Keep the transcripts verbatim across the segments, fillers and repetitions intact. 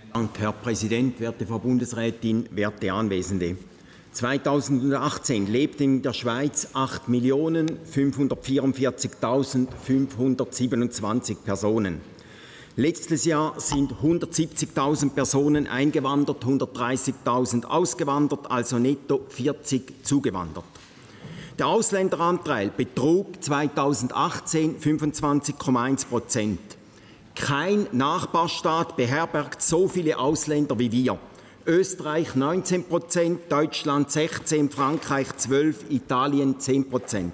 Dank, Herr Präsident, werte Frau Bundesrätin, werte Anwesende. zweitausendachtzehn lebten in der Schweiz acht Millionen fünfhundertvierundvierzigtausendfünfhundertsiebenundzwanzig Personen. Letztes Jahr sind hundertsiebzigtausend Personen eingewandert, hundertdreißigtausend ausgewandert, also netto vierzig zugewandert. Der Ausländeranteil betrug zweitausendachtzehn fünfundzwanzig Komma eins Prozent. Kein Nachbarstaat beherbergt so viele Ausländer wie wir. Österreich neunzehn Prozent, Deutschland sechzehn Prozent, Frankreich zwölf Prozent, Italien zehn Prozent.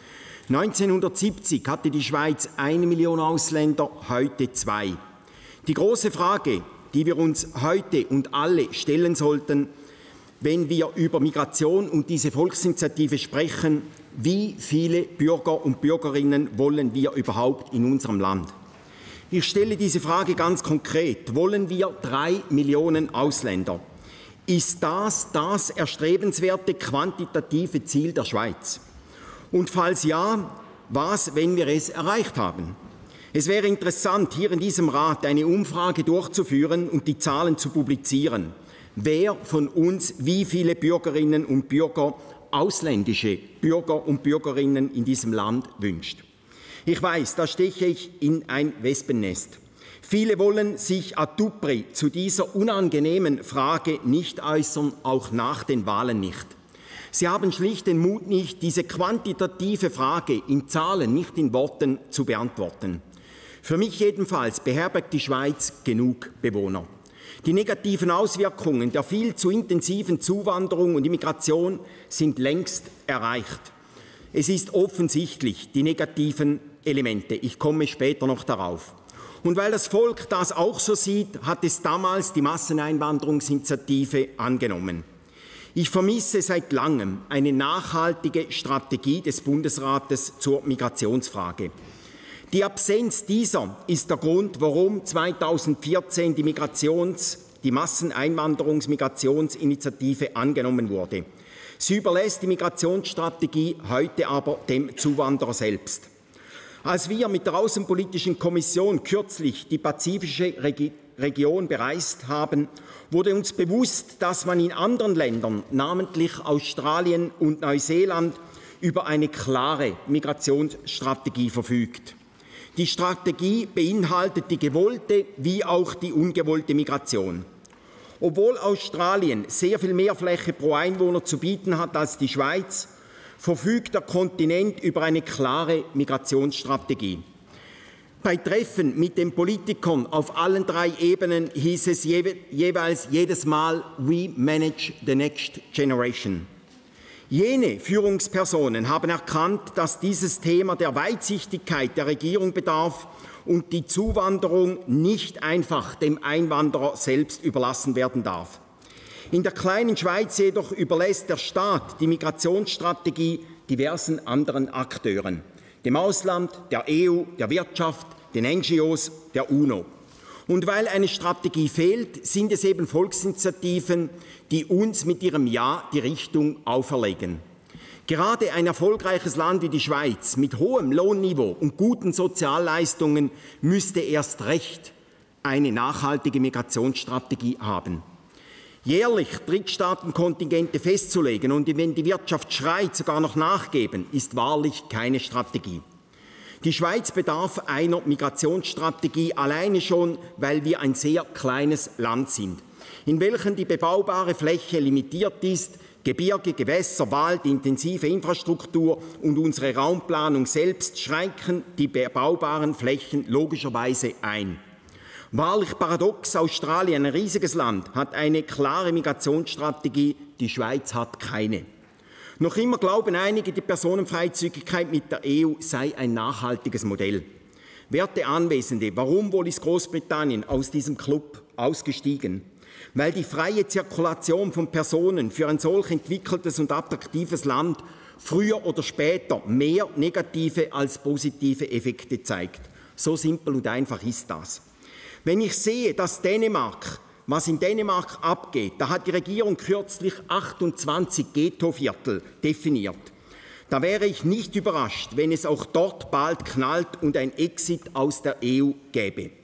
neunzehnhundertsiebzig hatte die Schweiz eine Million Ausländer, heute zwei. Die große Frage, die wir uns heute und alle stellen sollten, wenn wir über Migration und diese Volksinitiative sprechen: Wie viele Bürger und Bürgerinnen wollen wir überhaupt in unserem Land? Ich stelle diese Frage ganz konkret. Wollen wir drei Millionen Ausländer? Ist das das erstrebenswerte quantitative Ziel der Schweiz? Und falls ja, was, wenn wir es erreicht haben? Es wäre interessant, hier in diesem Rat eine Umfrage durchzuführen und die Zahlen zu publizieren. Wer von uns wie viele Bürgerinnen und Bürger, ausländische Bürger und Bürgerinnen in diesem Land wünscht? Ich weiß, da steche ich in ein Wespennest. Viele wollen sich ad dupri zu dieser unangenehmen Frage nicht äußern, auch nach den Wahlen nicht. Sie haben schlicht den Mut nicht, diese quantitative Frage in Zahlen, nicht in Worten zu beantworten. Für mich jedenfalls beherbergt die Schweiz genug Bewohner. Die negativen Auswirkungen der viel zu intensiven Zuwanderung und Immigration sind längst erreicht. Es ist offensichtlich, die negativen Elemente. Ich komme später noch darauf. Und weil das Volk das auch so sieht, hat es damals die Masseneinwanderungsinitiative angenommen. Ich vermisse seit langem eine nachhaltige Strategie des Bundesrates zur Migrationsfrage. Die Absenz dieser ist der Grund, warum zweitausendvierzehn die, Migrations-, die Masseneinwanderungs-Migrationsinitiative angenommen wurde. Sie überlässt die Migrationsstrategie heute aber dem Zuwanderer selbst. Als wir mit der Außenpolitischen Kommission kürzlich die pazifische Regi- Region bereist haben, wurde uns bewusst, dass man in anderen Ländern, namentlich Australien und Neuseeland, über eine klare Migrationsstrategie verfügt. Die Strategie beinhaltet die gewollte wie auch die ungewollte Migration. Obwohl Australien sehr viel mehr Fläche pro Einwohner zu bieten hat als die Schweiz, verfügt der Kontinent über eine klare Migrationsstrategie. Bei Treffen mit den Politikern auf allen drei Ebenen hieß es je, jeweils jedes Mal: We manage the next generation. Jene Führungspersonen haben erkannt, dass dieses Thema der Weitsichtigkeit der Regierung bedarf und die Zuwanderung nicht einfach dem Einwanderer selbst überlassen werden darf. In der kleinen Schweiz jedoch überlässt der Staat die Migrationsstrategie diversen anderen Akteuren: dem Ausland, der E U, der Wirtschaft, den N G Os, der UNO. Und weil eine Strategie fehlt, sind es eben Volksinitiativen, die uns mit ihrem Ja die Richtung auferlegen. Gerade ein erfolgreiches Land wie die Schweiz mit hohem Lohnniveau und guten Sozialleistungen müsste erst recht eine nachhaltige Migrationsstrategie haben. Jährlich Drittstaatenkontingente festzulegen und wenn die Wirtschaft schreit, sogar noch nachgeben, ist wahrlich keine Strategie. Die Schweiz bedarf einer Migrationsstrategie alleine schon, weil wir ein sehr kleines Land sind, in welchem die bebaubare Fläche limitiert ist. Gebirge, Gewässer, Wald, intensive Infrastruktur und unsere Raumplanung selbst schränken die bebaubaren Flächen logischerweise ein. Wahrlich paradox, Australien, ein riesiges Land, hat eine klare Migrationsstrategie, die Schweiz hat keine. Noch immer glauben einige, die Personenfreizügigkeit mit der E U sei ein nachhaltiges Modell. Werte Anwesende, warum wohl ist Großbritannien aus diesem Club ausgestiegen? Weil die freie Zirkulation von Personen für ein solch entwickeltes und attraktives Land früher oder später mehr negative als positive Effekte zeigt. So simpel und einfach ist das. Wenn ich sehe, dass Dänemark, was in Dänemark abgeht, da hat die Regierung kürzlich achtundzwanzig Ghettoviertel definiert. Da wäre ich nicht überrascht, wenn es auch dort bald knallt und ein Exit aus der E U gäbe.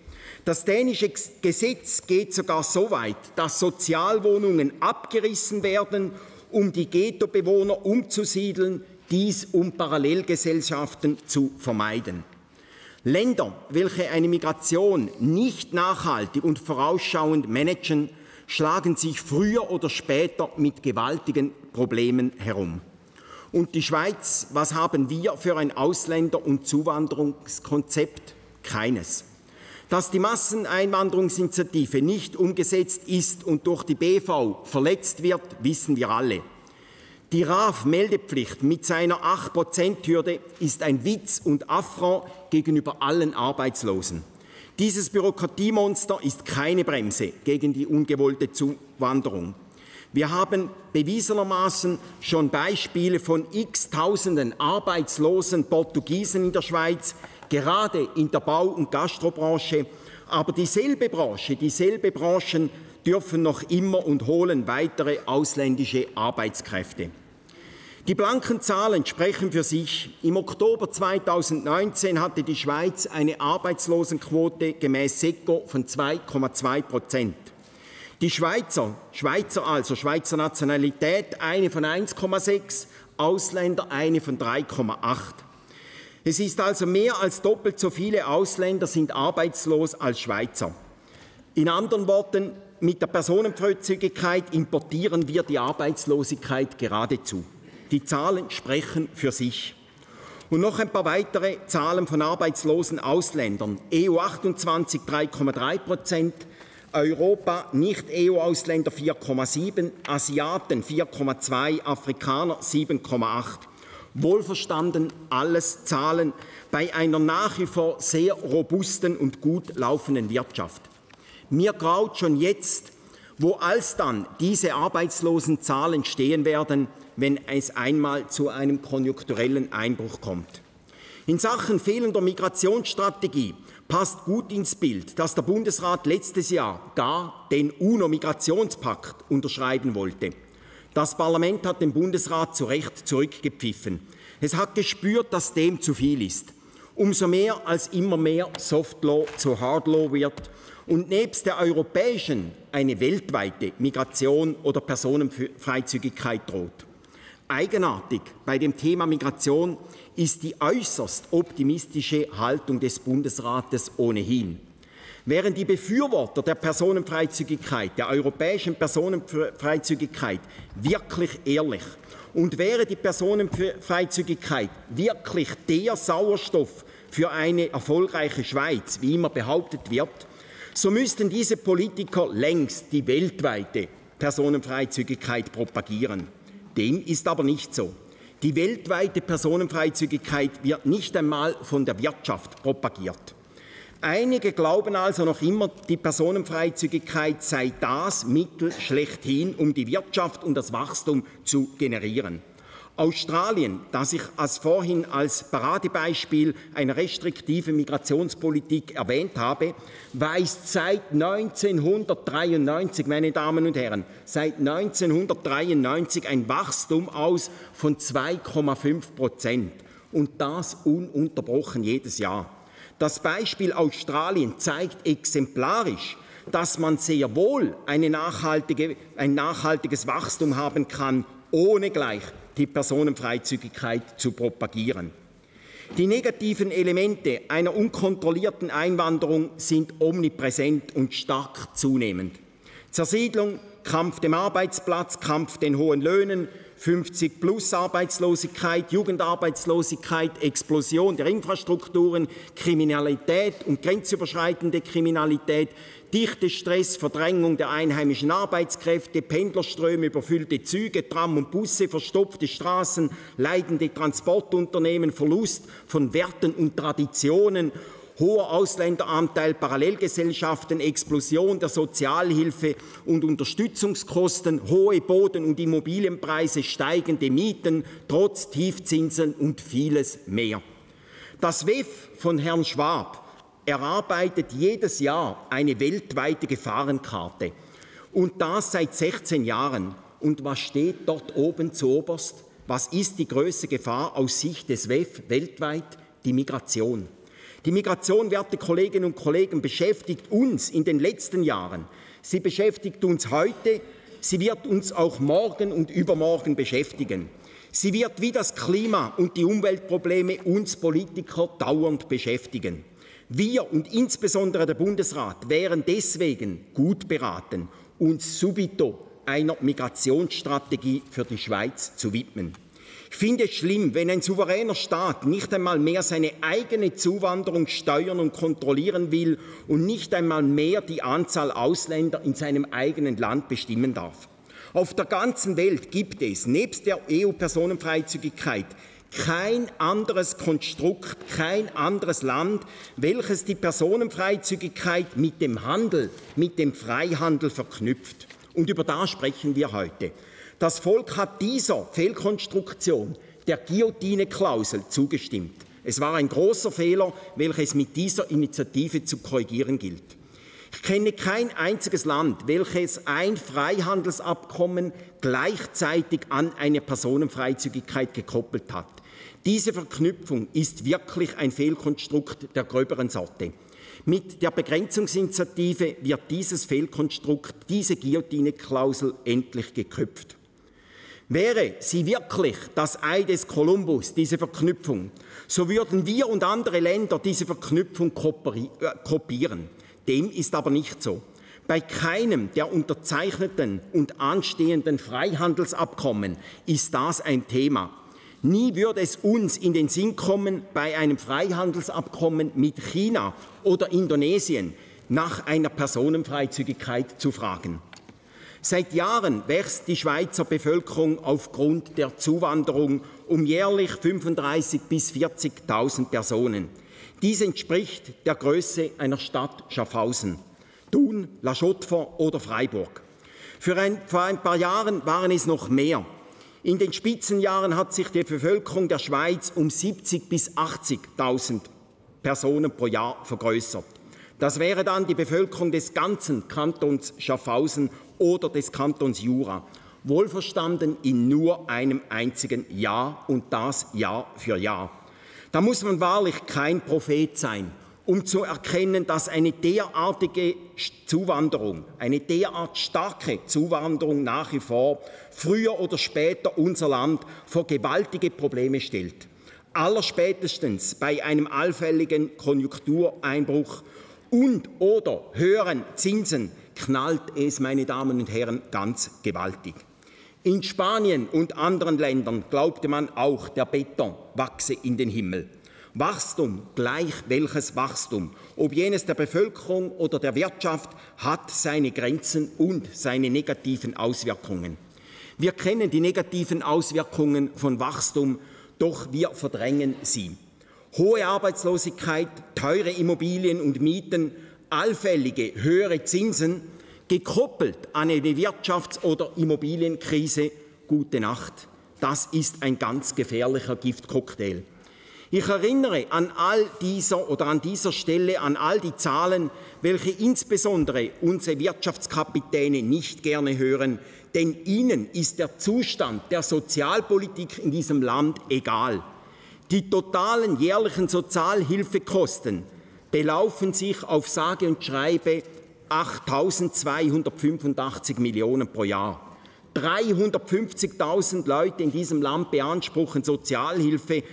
Das dänische Gesetz geht sogar so weit, dass Sozialwohnungen abgerissen werden, um die Ghettobewohner umzusiedeln, dies um Parallelgesellschaften zu vermeiden. Länder, welche eine Migration nicht nachhaltig und vorausschauend managen, schlagen sich früher oder später mit gewaltigen Problemen herum. Und die Schweiz, was haben wir für ein Ausländer- und Zuwanderungskonzept? Keines. Dass die Masseneinwanderungsinitiative nicht umgesetzt ist und durch die B V verletzt wird, wissen wir alle. Die R A F-Meldepflicht mit seiner acht Prozent Hürde ist ein Witz und Affront gegenüber allen Arbeitslosen. Dieses Bürokratiemonster ist keine Bremse gegen die ungewollte Zuwanderung. Wir haben bewiesenermaßen schon Beispiele von x-tausenden arbeitslosen Portugiesen in der Schweiz, gerade in der Bau- und Gastrobranche. Aber dieselbe Branche, dieselbe Branchen dürfen noch immer und holen weitere ausländische Arbeitskräfte. Die blanken Zahlen sprechen für sich. Im Oktober zweitausendneunzehn hatte die Schweiz eine Arbeitslosenquote gemäß SECO von zwei Komma zwei Prozent. Die Schweizer, Schweizer also, Schweizer Nationalität, eine von eins Komma sechs, Ausländer eine von drei Komma acht. Es ist also mehr als doppelt so viele Ausländer sind arbeitslos als Schweizer. In anderen Worten, mit der Personenfreizügigkeit importieren wir die Arbeitslosigkeit geradezu. Die Zahlen sprechen für sich. Und noch ein paar weitere Zahlen von arbeitslosen Ausländern. E U achtundzwanzig drei Komma drei Prozent, Europa Nicht-E U-Ausländer vier Komma sieben, Asiaten vier Komma zwei, Afrikaner sieben Komma acht. Wohlverstanden alles Zahlen bei einer nach wie vor sehr robusten und gut laufenden Wirtschaft. Mir graut schon jetzt, wo alsdann diese Arbeitslosenzahlen stehen werden, wenn es einmal zu einem konjunkturellen Einbruch kommt. In Sachen fehlender Migrationsstrategie passt gut ins Bild, dass der Bundesrat letztes Jahr gar den UNO-Migrationspakt unterschreiben wollte. Das Parlament hat den Bundesrat zu Recht zurückgepfiffen. Es hat gespürt, dass dem zu viel ist. Umso mehr, als immer mehr Soft Law zu Hard Law wird und nebst der europäischen eine weltweite Migration oder Personenfreizügigkeit droht. Eigenartig bei dem Thema Migration ist die äußerst optimistische Haltung des Bundesrates ohnehin. Wären die Befürworter der Personenfreizügigkeit, der europäischen Personenfreizügigkeit wirklich ehrlich und wäre die Personenfreizügigkeit wirklich der Sauerstoff für eine erfolgreiche Schweiz, wie immer behauptet wird, so müssten diese Politiker längst die weltweite Personenfreizügigkeit propagieren. Dem ist aber nicht so. Die weltweite Personenfreizügigkeit wird nicht einmal von der Wirtschaft propagiert. Einige glauben also noch immer, die Personenfreizügigkeit sei das Mittel schlechthin, um die Wirtschaft und das Wachstum zu generieren. Australien, das ich als vorhin als Paradebeispiel einer restriktiven Migrationspolitik erwähnt habe, weist seit neunzehnhundertdreiundneunzig, meine Damen und Herren, seit neunzehnhundertdreiundneunzig ein Wachstum aus von zwei Komma fünf Prozent und das ununterbrochen jedes Jahr. Das Beispiel Australien zeigt exemplarisch, dass man sehr wohl eine nachhaltige, ein nachhaltiges Wachstum haben kann, ohne gleich die Personenfreizügigkeit zu propagieren. Die negativen Elemente einer unkontrollierten Einwanderung sind omnipräsent und stark zunehmend. Zersiedlung, Kampf dem Arbeitsplatz, Kampf den hohen Löhnen, fünfzig plus Arbeitslosigkeit, Jugendarbeitslosigkeit, Explosion der Infrastrukturen, Kriminalität und grenzüberschreitende Kriminalität, dichte Stress, Verdrängung der einheimischen Arbeitskräfte, Pendlerströme, überfüllte Züge, Tram und Busse, verstopfte Straßen, leidende Transportunternehmen, Verlust von Werten und Traditionen, hoher Ausländeranteil, Parallelgesellschaften, Explosion der Sozialhilfe und Unterstützungskosten, hohe Boden- und Immobilienpreise, steigende Mieten, trotz Tiefzinsen und vieles mehr. Das W E F von Herrn Schwab erarbeitet jedes Jahr eine weltweite Gefahrenkarte und das seit sechzehn Jahren. Und was steht dort oben zuoberst? Was ist die größte Gefahr aus Sicht des W E F weltweit? Die Migration. Die Migration, werte Kolleginnen und Kollegen, beschäftigt uns in den letzten Jahren. Sie beschäftigt uns heute, sie wird uns auch morgen und übermorgen beschäftigen. Sie wird wie das Klima und die Umweltprobleme uns Politiker dauernd beschäftigen. Wir und insbesondere der Bundesrat wären deswegen gut beraten, uns subito einer Migrationsstrategie für die Schweiz zu widmen. Ich finde es schlimm, wenn ein souveräner Staat nicht einmal mehr seine eigene Zuwanderung steuern und kontrollieren will und nicht einmal mehr die Anzahl Ausländer in seinem eigenen Land bestimmen darf. Auf der ganzen Welt gibt es, nebst der E U-Personenfreizügigkeit, kein anderes Konstrukt, kein anderes Land, welches die Personenfreizügigkeit mit dem Handel, mit dem Freihandel verknüpft. Und über das sprechen wir heute. Das Volk hat dieser Fehlkonstruktion der Guillotine-Klausel zugestimmt. Es war ein großer Fehler, welches mit dieser Initiative zu korrigieren gilt. Ich kenne kein einziges Land, welches ein Freihandelsabkommen gleichzeitig an eine Personenfreizügigkeit gekoppelt hat. Diese Verknüpfung ist wirklich ein Fehlkonstrukt der gröberen Sorte. Mit der Begrenzungsinitiative wird dieses Fehlkonstrukt, diese Guillotine-Klausel endlich geköpft. Wäre sie wirklich das Ei des Kolumbus, diese Verknüpfung, so würden wir und andere Länder diese Verknüpfung kopieren. Dem ist aber nicht so. Bei keinem der unterzeichneten und anstehenden Freihandelsabkommen ist das ein Thema. Nie würde es uns in den Sinn kommen, bei einem Freihandelsabkommen mit China oder Indonesien nach einer Personenfreizügigkeit zu fragen. Seit Jahren wächst die Schweizer Bevölkerung aufgrund der Zuwanderung um jährlich fünfunddreißigtausend bis vierzigtausend Personen. Dies entspricht der Größe einer Stadt Schaffhausen, Thun, La Chaux-de-Fonds oder Freiburg. Für ein, vor ein paar Jahren waren es noch mehr. In den Spitzenjahren hat sich die Bevölkerung der Schweiz um siebzigtausend bis achtzigtausend Personen pro Jahr vergrößert. Das wäre dann die Bevölkerung des ganzen Kantons Schaffhausen oder des Kantons Jura, wohlverstanden in nur einem einzigen Jahr und das Jahr für Jahr. Da muss man wahrlich kein Prophet sein, um zu erkennen, dass eine derartige Zuwanderung, eine derart starke Zuwanderung nach wie vor früher oder später unser Land vor gewaltige Probleme stellt. Allerspätestens bei einem allfälligen Konjunktureinbruch und oder höheren Zinsen knallt es, meine Damen und Herren, ganz gewaltig. In Spanien und anderen Ländern glaubte man auch, der Beton wachse in den Himmel. Wachstum, gleich welches Wachstum, ob jenes der Bevölkerung oder der Wirtschaft, hat seine Grenzen und seine negativen Auswirkungen. Wir kennen die negativen Auswirkungen von Wachstum, doch wir verdrängen sie. Hohe Arbeitslosigkeit, teure Immobilien und Mieten, allfällige höhere Zinsen, gekoppelt an eine Wirtschafts- oder Immobilienkrise, gute Nacht. Das ist ein ganz gefährlicher Giftcocktail. Ich erinnere an all dieser oder an dieser Stelle an all die Zahlen, welche insbesondere unsere Wirtschaftskapitäne nicht gerne hören, denn ihnen ist der Zustand der Sozialpolitik in diesem Land egal. Die totalen jährlichen Sozialhilfekosten belaufen sich auf sage und schreibe achttausendzweihundertfünfundachtzig Millionen pro Jahr. dreihundertfünfzigtausend Leute in diesem Land beanspruchen Sozialhilfe,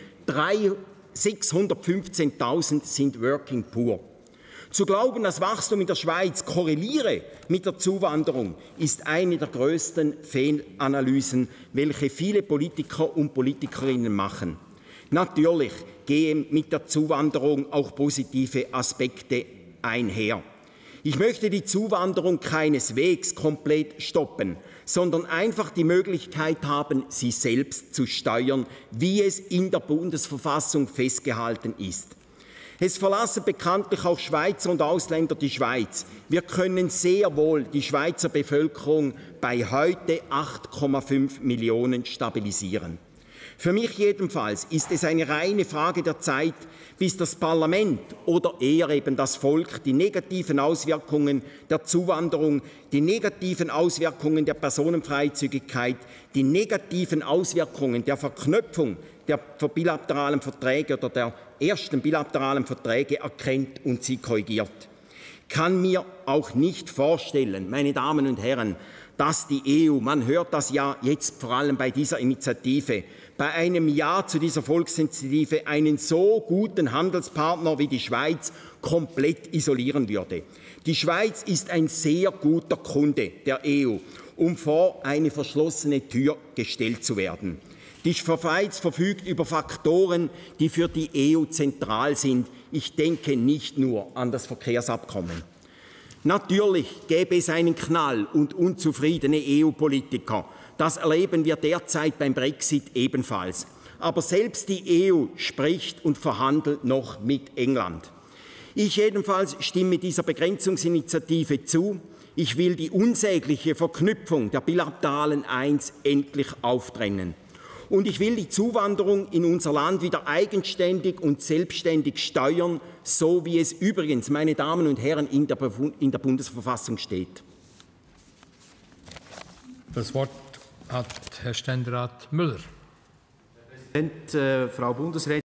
sechshundertfünfzehntausend sind working poor. Zu glauben, das Wachstum in der Schweiz korreliere mit der Zuwanderung, ist eine der größten Fehlanalysen, welche viele Politiker und Politikerinnen machen. Natürlich gehen mit der Zuwanderung auch positive Aspekte einher. Ich möchte die Zuwanderung keineswegs komplett stoppen, sondern einfach die Möglichkeit haben, sie selbst zu steuern, wie es in der Bundesverfassung festgehalten ist. Es verlassen bekanntlich auch Schweizer und Ausländer die Schweiz. Wir können sehr wohl die Schweizer Bevölkerung bei heute acht Komma fünf Millionen stabilisieren. Für mich jedenfalls ist es eine reine Frage der Zeit, bis das Parlament oder eher eben das Volk die negativen Auswirkungen der Zuwanderung, die negativen Auswirkungen der Personenfreizügigkeit, die negativen Auswirkungen der Verknüpfung der bilateralen Verträge oder der ersten bilateralen Verträge erkennt und sie korrigiert. Ich kann mir auch nicht vorstellen, meine Damen und Herren, dass die E U, man hört das ja jetzt vor allem bei dieser Initiative, bei einem Ja zu dieser Volksinitiative einen so guten Handelspartner wie die Schweiz komplett isolieren würde. Die Schweiz ist ein sehr guter Kunde der E U, um vor eine verschlossene Tür gestellt zu werden. Die Schweiz verfügt über Faktoren, die für die E U zentral sind. Ich denke nicht nur an das Verkehrsabkommen. Natürlich gäbe es einen Knall und unzufriedene E U-Politiker. Das erleben wir derzeit beim Brexit ebenfalls. Aber selbst die E U spricht und verhandelt noch mit England. Ich jedenfalls stimme dieser Begrenzungsinitiative zu. Ich will die unsägliche Verknüpfung der bilateralen Eins endlich auftrennen. Und ich will die Zuwanderung in unser Land wieder eigenständig und selbstständig steuern, so wie es übrigens, meine Damen und Herren, in der, in der Bundesverfassung steht. Das Wort hat Herr Ständerat Müller. Herr Präsident, äh, Frau Bundesrätin.